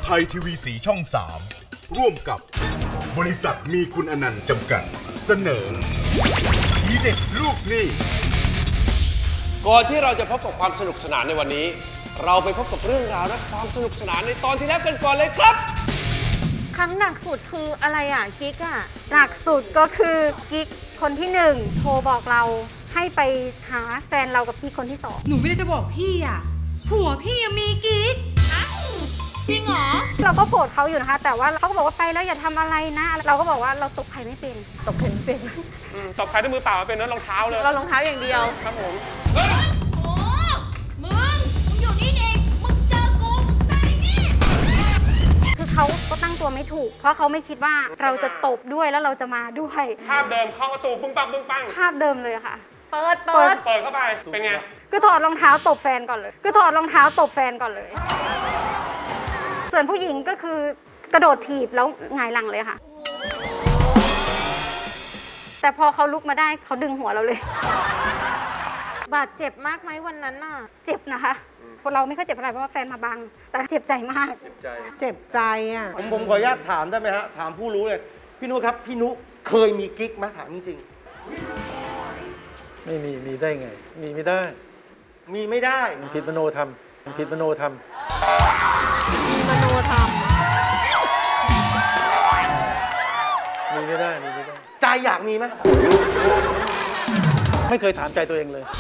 ทยทีวีสีช่อง3ร่วมกับบริษัทมีคุณอนันต์จำกัดเสนอทีเด็ดลูกหนี้ก่อนที่เราจะพบกับความสนุกสนานในวันนี้เราไปพบกับเรื่องราวและความสนุกสนานในตอนที่แล้วกันก่อนเลยครับครั้งหนักสุดคืออะไรอ่ะกิ๊กอ่ะหนักสุดก็คือกิ๊กคนที่1โทรบอกเราให้ไปหาแฟนเรากับกิ๊กคนที่2 หนูไม่ได้จะบอกพี่อ่ะผัวพี่มีกิ๊กจริงเหรอเราก็โกรธเขาอยู่นะคะแต่ว่าเขาก็บอกว่าไปแล้วอย่าทำอะไรนะเราก็บอกว่าเราตบใครไม่เป็นตบใครไม่เป็นตบใครด้วยมือเปล่าเป็นรองเท้าเลยเรารองเท้าอย่างเดียวครับผมโอ้มึงอยู่นี่เองมึงเจอกูมึงไปนี่คือเขาก็ตั้งตัวไม่ถูกเพราะเขาไม่คิดว่าเราจะตบด้วยแล้วเราจะมาด้วยภาพเดิมเข้าประตูปึ้งปังปึ้งปังภาพเดิมเลยค่ะเปิดเข้าไปเป็นไงคือถอดรองเท้าตบแฟนก่อนเลยส่วนผู้หญิงก็คือกระโดดถีบแล้วหงายหลังเลยค่ะแต่พอเขาลุกมาได้เขาดึงหัวเราเลยบาดเจ็บมากไหมวันนั้นน่ะเจ็บนะคะเราไม่ค่อยเจ็บอะไรเพราะว่าแฟนมาบังแต่เจ็บใจมากเจ็บใจอ่ะผมขออนุญาตถามได้ไหมฮะถามผู้รู้เลยพี่นุครับพี่นุเคยมีกิ๊กไหมถามจริงไม่มีได้ไงมีไม่ได้มันผิดมโนธรรมมีไม่ได้ใจอยากมีไหมไม่เคยถามใจตัวเองเลย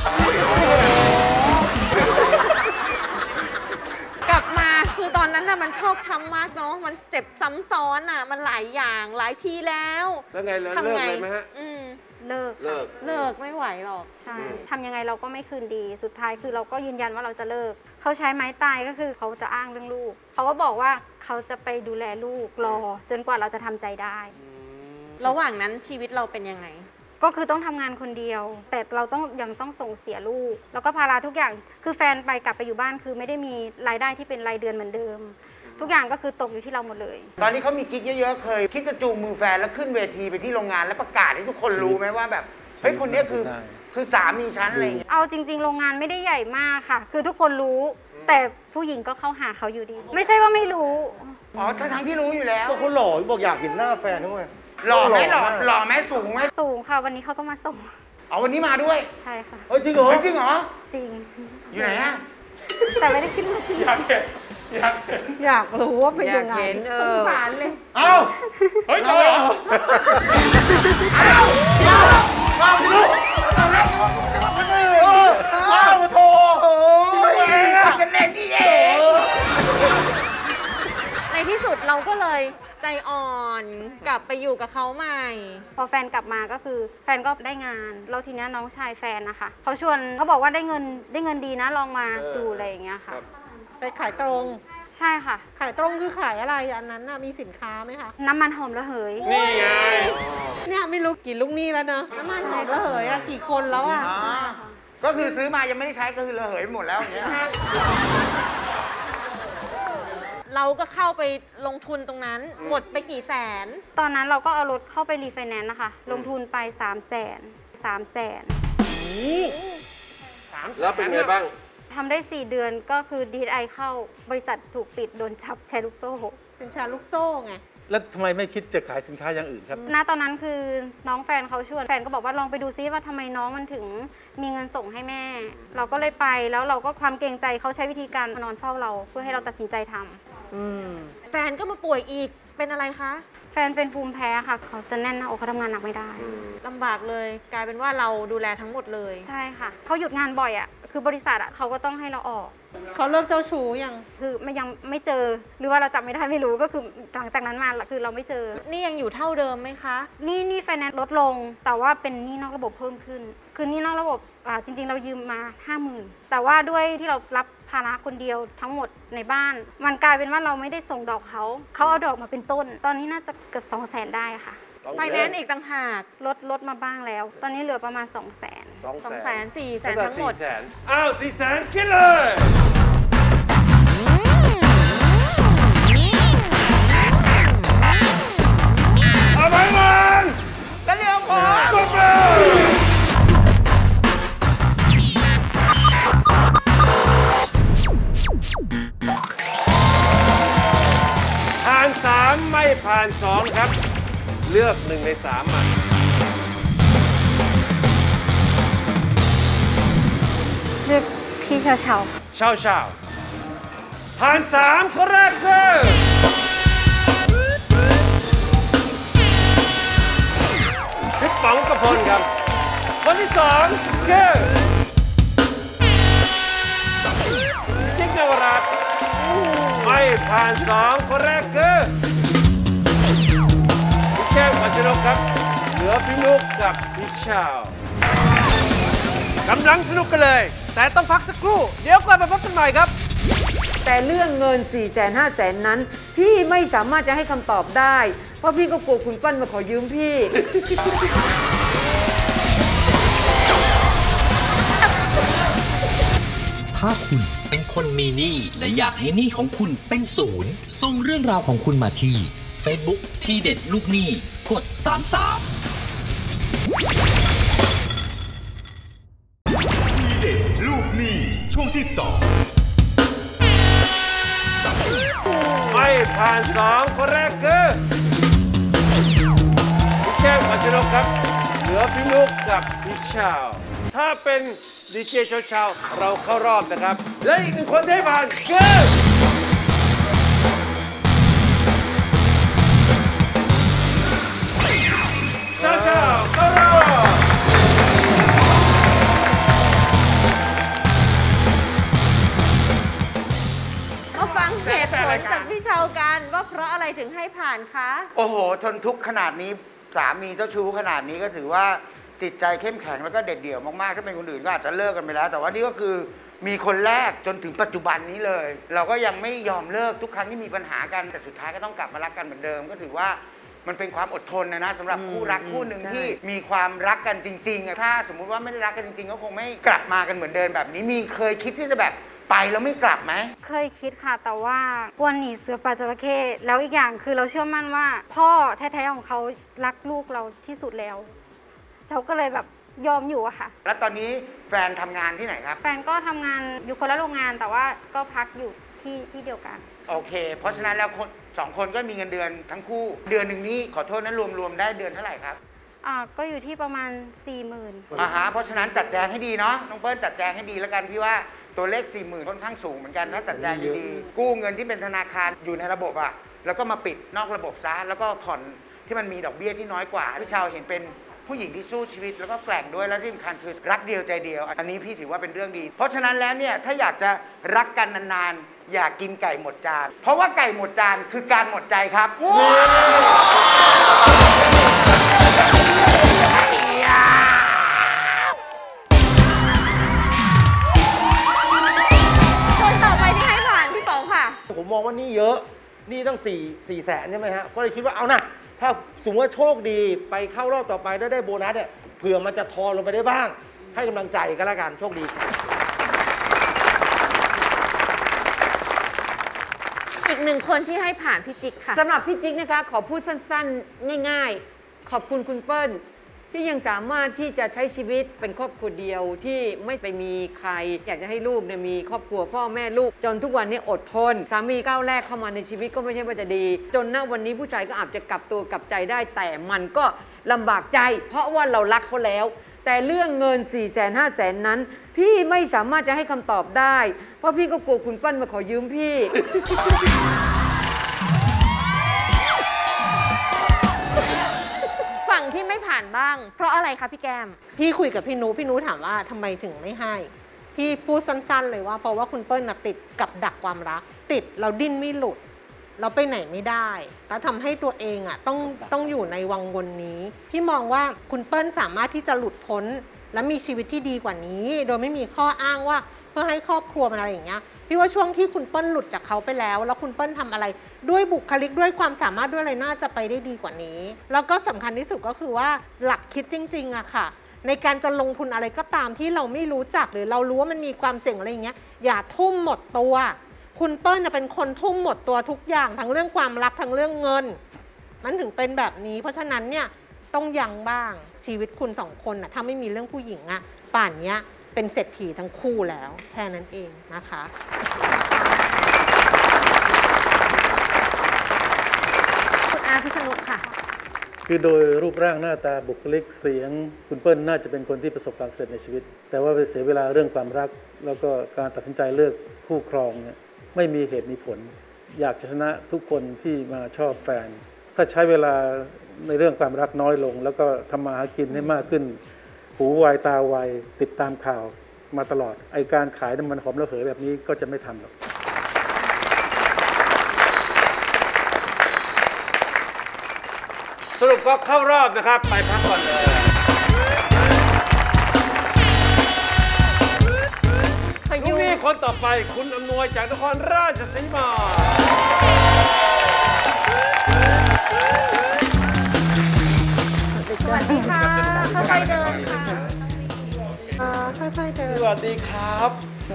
กลับมาคือตอนนั้นน่ะมันชอกช้ำมากเนาะมันเจ็บซ้ำซ้อนอ่ะมันหลายอย่างหลายทีแล้วไงเลิกเลยไหมฮะเลิกไม่ไหวหรอกใช่ทำยังไงเราก็ไม่คืนดีสุดท้ายคือเราก็ยืนยันว่าเราจะเลิกเขาใช้ไม้ตายก็คือเขาจะอ้างเรื่องลูกเขาก็บอกว่าเขาจะไปดูแลลูกรอจนกว่าเราจะทำใจได้ระหว่างนั้นชีวิตเราเป็นยังไงก็คือต้องทำงานคนเดียวแต่เรายังต้องส่งเสียลูกแล้วก็ภาระทุกอย่างคือแฟนไปกลับไปอยู่บ้านคือไม่ได้มีรายได้ที่เป็นรายเดือนเหมือนเดิมทุกอย่างก็คือตกอยู่ที่เราหมดเลยตอนนี้เขามีกิ๊กเยอะๆเคยคิดจะจูงมือแฟนแล้วขึ้นเวทีไปที่โรงงานแล้วประกาศให้ทุกคนรู้ไหมว่าแบบเฮ้ยคนนี้คือสามีฉันอะไรอย่างเงี้ยเอาจริงๆโรงงานไม่ได้ใหญ่มากค่ะคือทุกคนรู้แต่ผู้หญิงก็เข้าหาเขาอยู่ดีไม่ใช่ว่าไม่รู้อ๋อทั้งที่รู้อยู่แล้วก็เขาหล่อบอกอยากเห็นหน้าแฟนด้วยหล่อไหมสูงไหมสูงค่ะวันนี้เขาก็มาส่งวันนี้มาด้วยใช่ค่ะจริงเหรอจริงอยู่ไหนอะแต่ไม่ได้ขึ้นมาจริงอยากรู้ว่าเป็นยังไงสงสารเลยเฮ้ยเจอเหรอโถกันแน่นี่เองในที่สุดเราก็เลยใจอ่อนกลับไปอยู่กับเขาใหม่พอแฟนกลับมาก็คือแฟนก็ได้งานแล้วทีนี้น้องชายแฟนนะคะเขาชวนเขาบอกว่าได้เงินดีนะลองมาดูอะไรอย่างเงี้ยค่ะไปขายตรงใช่ค่ะขายตรงคือขายอะไรอันนั้นมีสินค้าไหมคะน้ำมันหอมระเหยนี่ไงเนี่ยไม่รู้กี่ลูกหนี้แล้วเนอะน้ำมันหอมระเหยกี่คนแล้วก็คือซื้อมายังไม่ได้ใช้ก็คือระเหยหมดแล้วอย่างเงี้ยเราก็เข้าไปลงทุนตรงนั้นหมดไปกี่แสนตอนนั้นเราก็เอารถเข้าไปรีไฟแนนซ์นะคะลงทุนไป300,000 แล้วเป็นไงบ้างทำได้4 เดือนก็คือDSIเข้าบริษัทถูกปิดโดนจับแชร์ลูกโซ่เป็นแชร์ลูกโซ่ไงแล้วทำไมไม่คิดจะขายสินค้าอย่างอื่นครับณตอนนั้นคือน้องแฟนเขาชวนแฟนก็บอกว่าลองไปดูซิว่าทำไมน้องมันถึงมีเงินส่งให้แม่เราก็เลยไปแล้วเราก็ความเกรงใจเขาใช้วิธีการนอนเฝ้าเราเพื่อให้เราตัดสินใจทำแฟนก็มาป่วยอีกเป็นอะไรคะแฟนเป็นภูมิแพ้ค่ะเขาจะแน่นหน้าอกเขาทำงานหนักไม่ได้ลำบากเลยกลายเป็นว่าเราดูแลทั้งหมดเลยใช่ค่ะเขาหยุดงานบ่อยคือบริษัทเขาก็ต้องให้เราออกเขาเริ่มเจ้าชู้ยังคือยังไม่เจอหรือว่าเราจับไม่ได้ไม่รู้ก็คือหลังจากนั้นมาคือเราไม่เจอนี่ยังอยู่เท่าเดิมไหมคะนี่ไฟแนนซ์ลดลงแต่ว่าเป็นหนี้นอกระบบเพิ่มขึ้นคือหนี้นอกระบบจริงๆเรายืมมา 50,000แต่ว่าด้วยที่เรารับภาระคนเดียวทั้งหมดในบ้านมันกลายเป็นว่าเราไม่ได้ส่งดอกเขาเอาดอกมาเป็นต้นตอนนี้น่าจะเกือบ200,000ได้ค่ะไฟแนนซ์อีกต่างหากลดมาบ้างแล้วตอนนี้เหลือประมาณ200,000 400,000ทั้งหมด 400,000คิดเลย 3ไม่ผ่าน2ครับเลือก1ใน3มาเลือกพี่เฉาเช่าผ่าน3คนแรกคือพี่ป๋องกพลครับคนที่2คือจิ๊กนวรัตน์ไม่ผ่าน2คนแรกคือพี่แจ้งปัจจุบันครับเหลือพี่นุกกับพี่เช่ากำลังสนุกกันเลยแต่ต้องพักสักครู่เดี๋ยวกลับมาพบกันใหม่ครับแต่เรื่องเงิน 400,000-500,000 นั้น พี่ไม่สามารถจะให้คำตอบได้ เพราะพี่ก็กลัวคุณเปิ้ลมาขอยืมพี่ถ้าคุณเป็นคนมีหนี้และอยากให้หนี้ของคุณเป็นศูนย์ส่งเรื่องราวของคุณมาที่ Facebook ที่เด็ดลูกหนี้กด 33 ทีเด็ดลูกหนี้ช่วงที่ 2 ไม่ผ่าน2คนแรกคือพี่แจ้งปัจจุบันครับเหลือพี่นุกกับพี่เช่าถ้าเป็นดีเจเช้าเราเข้ารอบนะครับและอีก1คนที่ผ่านคือเช้าเข้ารอบมาฟังเหตุผลจากพี่เชากันว่าเพราะอะไรถึงให้ผ่านคะโอ้โหทนทุกข์ขนาดนี้สามีเจ้าชู้ขนาดนี้ก็ถือว่าจิตใจเข้มแข็งแล้วก็เด็ดเดี่ยวมากๆถ้าเป็นคนอื่นก็อาจจะเลิกกันไปแล้วแต่ว่านี่ก็คือมีคนแรกจนถึงปัจจุบันนี้เลยเราก็ยังไม่ยอมเลิกทุกครั้งที่มีปัญหากันแต่สุดท้ายก็ต้องกลับมารักกันเหมือนเดิมก็ถือว่ามันเป็นความอดทนนะสำหรับคู่รักคู่หนึ่งที่มีความรักกันจริงๆถ้าสมมุติว่าไม่ได้รักกันจริงๆก็คงไม่กลับมากันเหมือนเดิมแบบนี้มีเคยคิดที่จะแบบไปแล้วไม่กลับไหมเคยคิดค่ะแต่ว่ากลัวหนีเสือป่าจระเข้แล้วอีกอย่างคือเราเชื่อมั่นว่าพ่อแท้ๆของเขารักลูกเราที่สุดแล้วเราก็เลยแบบยอมอยู่อะค่ะแล้วตอนนี้แฟนทำงานที่ไหนครับแฟนก็ทำงานอยู่คนละโรงงานแต่ว่าก็พักอยู่ที่เดียวกันโอเคเพราะฉะนั้นแล้ว2 คนก็มีเงินเดือนทั้งคู่เดือนหนึ่งนี้ขอโทษนั้นรวมได้เดือนเท่าไหร่ครับก็อยู่ที่ประมาณ 40,000 เพราะฉะนั้นจัดแจงให้ดีเนาะน้องเปิ้ลจัดแจงให้ดีแล้วกันพี่ว่าตัวเลข 40,000ค่อนข้างสูงเหมือนกันถ้าจัดแจงดีๆกู้เงินที่เป็นธนาคารอยู่ในระบบอะแล้วก็มาปิดนอกระบบซะแล้วก็ผ่อนที่มันมีดอกเบี้ยที่น้อยกว่าพี่ชาวเห็นเป็นผู้หญิงที่สู้ชีวิตแล้วก็แกร่งด้วยและที่สำคัญคือรักเดียวใจเดียวอันนี้พี่ถือว่าเป็นเรื่องดีเพราะฉะนั้นแล้วเนี่ยถ้าอยากจะรักกันนานๆอย่ากินไก่หมดจานเพราะว่าไก่หมดจานคือการหมดใจครับคนต่อไปที่ให้ผ่านพี่ป๋องค่ะผมมองว่านี่เยอะนี่ต้อง4 แสนใช่ไหมฮะก็เลยคิดว่าเอานะถ้าสมมติว่าโชคดีไปเข้ารอบต่อไปได้โบนัสเนี่ยเผื่อมันจะทอนลงไปได้บ้างให้กำลังใจกันละกันโชคดีอีก1 คนที่ให้ผ่านพี่จิ๊กค่ะสำหรับพี่จิ๊กนะคะขอพูดสั้นๆง่ายๆขอบคุณคุณเปิ้ลที่ยังสามารถที่จะใช้ชีวิตเป็นครอบครัวเดียวที่ไม่ไปมีใครอยากจะให้ลูกเนี่ยมีครอบครัวพ่อแม่ลูกจนทุกวันนี้อดทนสามีก้าวแรกเข้ามาในชีวิตก็ไม่ใช่ว่าจะดีจนณวันนี้ผู้ชายก็อาจจะกลับตัวกลับใจได้แต่มันก็ลำบากใจเพราะว่าเรารักเขาแล้วแต่เรื่องเงิน 400,000-500,000 นั้นพี่ไม่สามารถจะให้คำตอบได้เพราะพี่ก็กลัวคุณเปิ้ลมาขอยืมพี่ฝั่งที่ไม่ผ่านบ้างเพราะอะไรคะพี่แก้มพี่คุยกับพี่นุถามว่าทำไมถึงไม่ให้พี่พูดสั้นๆเลยว่าเพราะว่าคุณเปิ้ลติดกับดักความรักติดเราดิ้นไม่หลุดเราไปไหนไม่ได้แล้วทำให้ตัวเองต้องอยู่ในวังวนนี้พี่มองว่าคุณเปิ้ลสามารถที่จะหลุดพ้นและมีชีวิตที่ดีกว่านี้โดยไม่มีข้ออ้างว่าเพื่อให้ครอบครัวมันอะไรอย่างเงี้ยพี่ว่าช่วงที่คุณเปิ้ลหลุดจากเขาไปแล้วคุณเปิ้ลทำอะไรด้วยบุคลิกด้วยความสามารถด้วยอะไรน่าจะไปได้ดีกว่านี้แล้วก็สำคัญที่สุดก็คือว่าหลักคิดจริงๆอะค่ะในการจะลงทุนอะไรก็ตามที่เราไม่รู้จักหรือเรารู้ว่ามันมีความเสี่ยงอะไรอย่างเงี้ยอย่าทุ่มหมดตัวคุณเปิ้ลเป็นคนทุ่มหมดตัวทุกอย่างทั้งเรื่องความรักทั้งเรื่องเงินมันถึงเป็นแบบนี้เพราะฉะนั้นเนี่ยต้องยั้งบ้างชีวิตคุณ2 คนถ้าไม่มีเรื่องผู้หญิงป่านนี้เป็นเศรษฐีทั้งคู่แล้วแค่นั้นเองนะคะคือโดยรูปร่างหน้าตาบุคลิกเสียงคุณเปิ้ลน่าจะเป็นคนที่ประสบความสำเร็จในชีวิตแต่ว่าไปเสียเวลาเรื่องความรักแล้วก็การตัดสินใจเลือกคู่ครองเนี่ยไม่มีเหตุมีผลอยากจะชนะทุกคนที่มาชอบแฟนถ้าใช้เวลาในเรื่องความรักน้อยลงแล้วก็ทำมาหากินให้มากขึ้นหูไวตาไวติดตามข่าวมาตลอดไอการขายน้ำมันหอมระเหยแบบนี้ก็จะไม่ทำหรอกสรุปก็เข้ารอบนะครับไปพักก่อนเลยลูกหนี้คนต่อไปคุณอำนวยจากนครราชสีมาสวัสดีค่ะค่อยๆเดินค่ะค่อยๆเดินสวัสดีครับ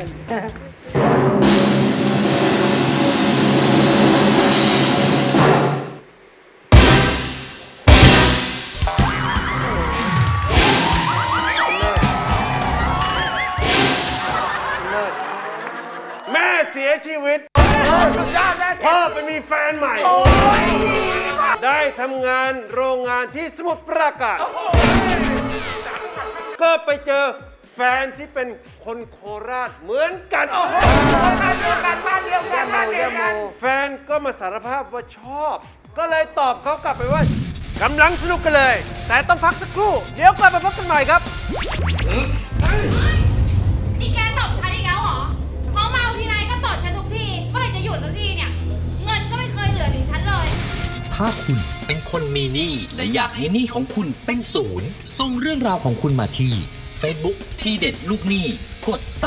แม่เสียชีวิตพ่อไปมีแฟนใหม่ได้ทำงานโรงงานที่สมุทรปราการก็ไปเจอแฟนที่เป็นคนโคราชเหมือนกันบ้านเดียวกันแฟนก็มาสารภาพว่าชอบก็เลยตอบเขากลับไปว่ากำลังสนุกกันเลยแต่ต้องพักสักครู่เดี๋ยวกลับมาพบกันใหม่ครับนี่แกตบฉันอีกแล้วเหรอเพราะเมาทีไรก็ตบฉันทุกทีก็เลยจะหยุดสักทีเนี่ยเงินก็ไม่เคยเหลือถึงฉันเลยถ้าคุณเป็นคนมีหนี้และอยากให้หนี้ของคุณเป็นศูนย์ส่งเรื่องราวของคุณมาที่ Facebook ที่เด็ดลูกหนี้กด 33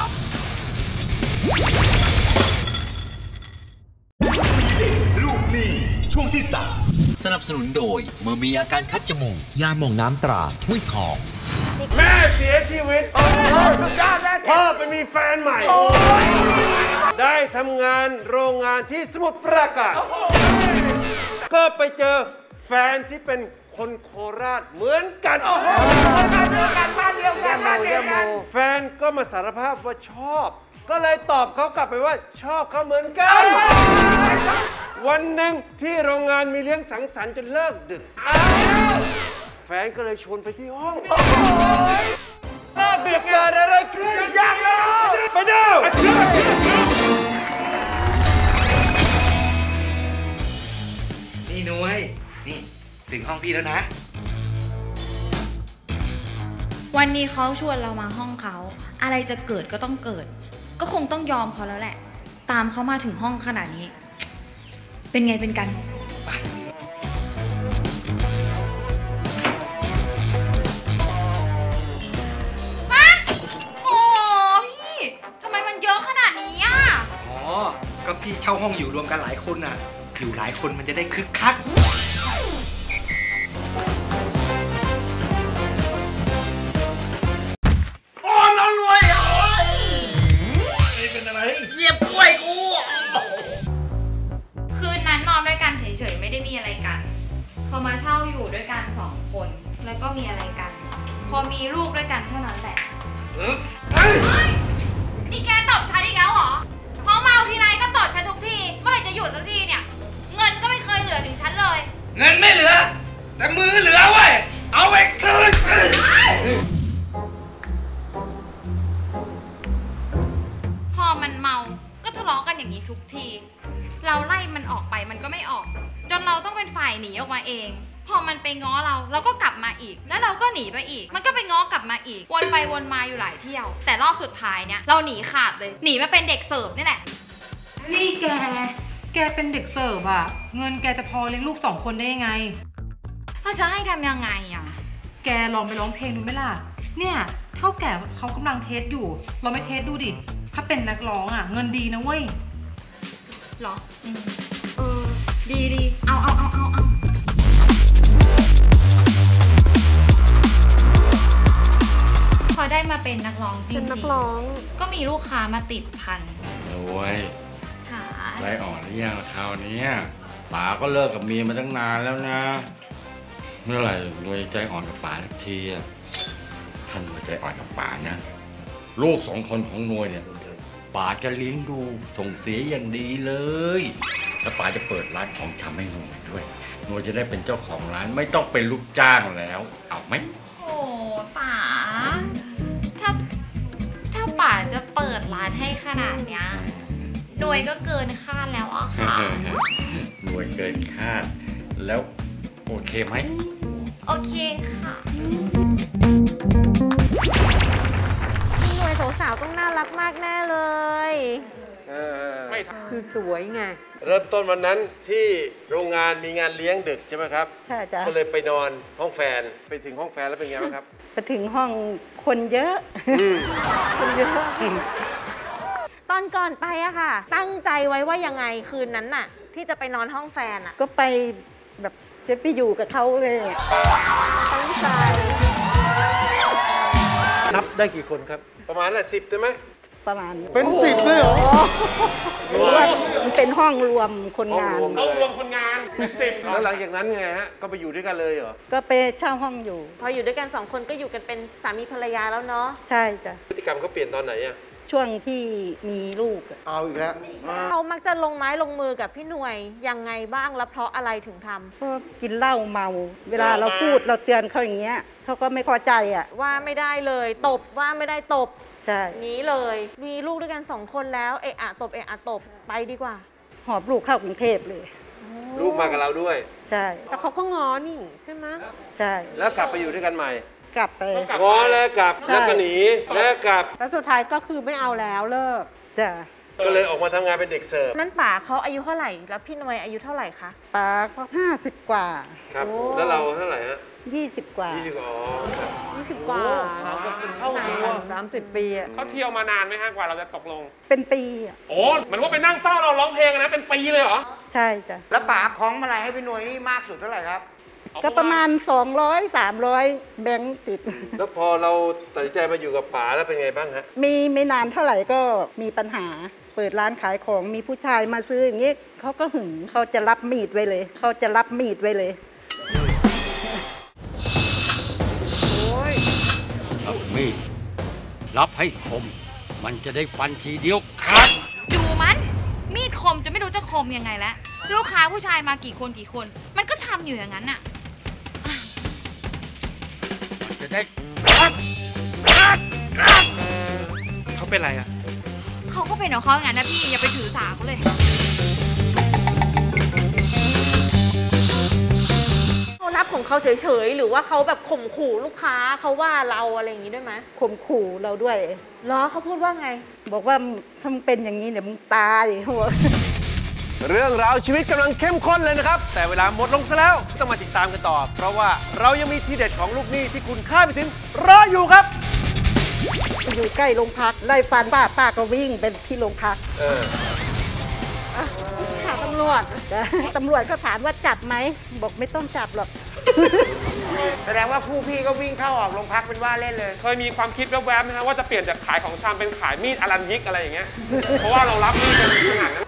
ลูกหนี้ช่วงที่ 3 สนับสนุนโดยเมื่อมีอาการคัดจมูกยาหม่องน้ำตราถ้วยทองแม่เสียชีวิตพ่อไปมีแฟนใหม่ได้ทำงานโรงงานที่สมุทรปราการก็ไปเจอแฟนที่เป็นคนโคราชเหมือนกันบ้านเดียวกันแฟนก็มาสารภาพว่าชอบก็เลยตอบเขากลับไปว่าชอบเขาเหมือนกันวันหนึ่งที่โรงงานมีเลี้ยงสังสรรค์จนเลิกดึกแฟนก็เลยชวนไปที่ห้องเลิกดึกเกิดอะไรขึ้นไปดูนี่นุ้ยนี่ถึงห้องพี่แล้วนะวันนี้เขาชวนเรามาห้องเขาอะไรจะเกิดก็ต้องเกิดก็คงต้องยอมเขาแล้วแหละตามเขามาถึงห้องขนาดนี้เป็นไงเป็นกันโอ้พี่ทำไมมันเยอะขนาดนี้อ่ะอ๋อก็พี่เช่าห้องอยู่รวมกันหลายคนน่ะอยู่หลายคนมันจะได้คึกคักเหยียบกล้วยกูคืนนั้นนอนด้วยกันเฉยๆไม่ได้มีอะไรกันพอมาเช่าอยู่ด้วยกัน2 คนแล้วก็มีอะไรกันพอมีลูกด้วยกันเท่านั้นแหละนี่แกตบฉันอีกแล้วเหรอเพราะเมาทีไรก็ตบฉันทุกทีเมื่อไหร่จะหยุดสักทีเนี่ยเงินก็ไม่เคยเหลือถึงฉันเลยเงินไม่เหลือแต่มือเหลือเว้ยเอาไปคืนพอมันเมาก็ทะเลาะกันอย่างนี้ทุกทีเราไล่มันออกไปมันก็ไม่ออกจนเราต้องเป็นฝ่ายหนีออกมาเองพอมันไปง้อเราก็กลับมาอีกแล้วเราก็หนีไปอีกมันก็ไปง้อกลับมาอีกวนไปวนมาอยู่หลายเที่ยวแต่รอบสุดท้ายเนี่ยเราหนีขาดเลยหนีมาเป็นเด็กเสิร์ฟนี่แหละนี่แกเป็นเด็กเสิร์ฟอะเงินแกจะพอเลี้ยงลูก2 คนได้ยังไงเราจะให้ทำยังไงอะแกลองไปร้องเพลงดูไหมล่ะเนี่ยเท่าแก่เขากำลังเทสอยู่เราไม่เทสดูดิถ้าเป็นนักร้องอะเงินดีนะเว้ยหรอดีเอาพอได้มาเป็นนักร้องจริงๆก็มีลูกค้ามาติดพันโอ้ยใจอ่อนหรือยังคราวนี้ป๋าก็เลิกกับเมียมาตั้งนานแล้วนะเมื่อไหร่รวยใจอ่อนกับป๋าสักทีท่านรวยใจอ่อนกับป๋านะลูก2 คนของนวยเนี่ยป๋าจะเลี้ยงดูส่งเสียอย่างดีเลยแล้วป๋าจะเปิดร้านของชำให้หนูด้วยหนูจะได้เป็นเจ้าของร้านไม่ต้องเป็นลูกจ้างแล้วเอาไหมโอ้ป๋าถ้าป๋าจะเปิดร้านให้ขนาดเนี้ยหน่วยก็เกินคาดแล้วอะค่ะหน่วยเกินคาดแล้วโอเคไหมโอเคค่ะหน่วยสาวๆต้องน่ารักมากแน่เลยไม่คือสวยไงเริ่มต้นวันนั้นที่โรงงานมีงานเลี้ยงดึกใช่ไหมครับใช่จ้ะก็เลยไปนอนห้องแฟนไปถึงห้องแฟนแล้วเป็นไงบ้างครับไปถึงห้องคนเยอะคนเยอะ ตอนก่อนไปอะค่ะ ตั้งใจไว้ว่ายังไงคืนนั้นน่ะ ที่จะไปนอนห้องแฟนอะก็ไปแบบจะไปอยู่กับเขาเลยอะตั้งใจนับได้กี่คนครับประมาณ10ใช่ไหมประมาณเป็น10เลยเหรอหรือว่ามันเป็นห้องรวมคนงานห้องรวมคนงานเป็น10แล้วหลังจากนั้นไงฮะก็ไปอยู่ด้วยกันเลยเหรอก็ไปเช่าห้องอยู่พออยู่ด้วยกัน2 คนก็อยู่กันเป็นสามีภรรยาแล้วเนาะใช่จ้ะพฤติกรรมเขาเปลี่ยนตอนไหนอะช่วงที่มีลูกอะเอาอีกแล้วเขามักจะลงไม้ลงมือกับพี่หน่วยยังไงบ้างแล้วเพราะอะไรถึงทำก็กินเหล้าเมา เวลาเราพูดเราเตือนเขาอย่างเงี้ยเขาก็ไม่พอใจอ่ะว่าไม่ได้เลยตบว่าไม่ได้ตบใช่นี้เลยมีลูกด้วยกัน2 คนแล้วเอะอะตบเอะอะตบไปดีกว่าหอบลูกเข้ากรุงเทพเลยลูกมากับเราด้วยใช่แต่เขาก็ง้อนี่ใช่ไหมใช่แล้วกลับไปอยู่ด้วยกันใหม่กลับไปง้อแล้วกลับใช่แล้วก็หนีแล้วกลับแล้วสุดท้ายก็คือไม่เอาแล้วเลิกจ้ะก็เลยออกมาทำงานเป็นเด็กเสิร์ฟนั่นป๋าเขาอายุเท่าไหร่แล้วพี่หน่วยอายุเท่าไหร่คะป้าก็50 กว่าครับ แล้วเราเท่าไหร่ฮะ 20 กว่า 20อ๋อครับ 20 กว่าเข้าตัว 30 ปีอะเขาเที่ยวมานานไหมฮะกว่าเราจะตกลงเป็นปีอ่ะโอ้เหมือนว่าไปนั่งเฝ้าเราร้องเพลงนะเป็นปีเลยเหรอใช่จ้ะแล้วป๋าคล้องมาลัยให้พี่หน่วยนี่มากสุดเท่าไหร่ครับก็ประมาณ 200-300 แบงค์ติดแล้วพอเราตัดสินใจมาอยู่กับป๋าแล้วเป็นไงบ้างฮะมีไม่นานเท่าไหร่ก็มีปัญหา เปิดร้านขายของมีผู้ชายมาซื้ออย่างงี้เขาก็หึงเขาจะรับมีดไว้เลย เขาจะรับมีดไว้เลยรับมีดรับให้คม มันจะได้ฟันทีเดียวขาดดูมันมีดคมจะไม่รู้จะคมยังไงแล้วลูกค้าผู้ชายมากี่คน มันก็ทำอยู่อย่างนั้นน่ะมันจะได้เขาเป็นไรอะเขาก็เป็นของเขาอย่างนั้นนะพี่อย่าไปถือสาเขาเลยเขารับของเขาเฉยๆหรือว่าเขาแบบข่มขู่ลูกค้าเขาว่าเราอะไรอย่างนี้ด้วยไหมข่มขู่เราด้วยเหรอเขาพูดว่าไงบอกว่าถ้ามึงเป็นอย่างนี้เดี๋ยวมึงตายเขาบอกเรื่องราวชีวิตกำลังเข้มข้นเลยนะครับ แต่เวลาหมดลงซะแล้วต้องมาติดตามกันต่อ เพราะว่าเรายังมีทีเด็ดของลูกหนี้ที่คุณคาดไม่ถึงรออยู่ครับอยู่ใกล้โรงพักไล่ฟันป้าก็วิ่งไปที่โรงพักหาตำรวจตำรวจก็ถามว่าจับไหมบอกไม่ต้องจับหรอกแสดงว่าคู่พี่ก็วิ่งเข้าออกโรงพักเป็นว่าเล่นเลยเคยมีความคิดแวบๆไหมฮะว่าจะเปลี่ยนจากขายของชำเป็นขายมีดอลันยิกอะไรอย่างเงี้ย เพราะว่าเรารับมีดกันขนาดนั้น